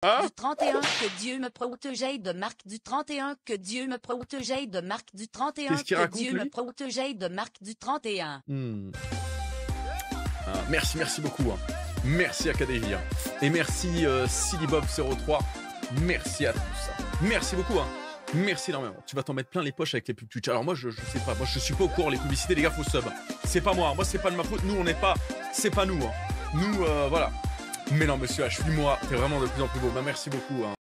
Hein? du 31, que Dieu me protège de Marc du 31, que Dieu me protège de Marc du 31, Qu'est-ce qu'il que raconte, Dieu lui me protège de Marc du 31. Ah, merci beaucoup. Hein. Merci Académie. Hein. Et merci Sillybob03. Merci à tous. Hein. Merci beaucoup. Hein. Merci énormément. Tu vas t'en mettre plein les poches avec les pubs Twitch. Alors moi, je sais pas. Moi, je suis pas au courant. Les publicités, les gars, faut sub. C'est pas moi. Moi, c'est pas de ma faute. Nous, on n'est pas... C'est pas nous. Hein. Nous, voilà. Mais non, monsieur H, suis-moi. T'es vraiment de plus en plus beau. Bah, merci beaucoup. Hein.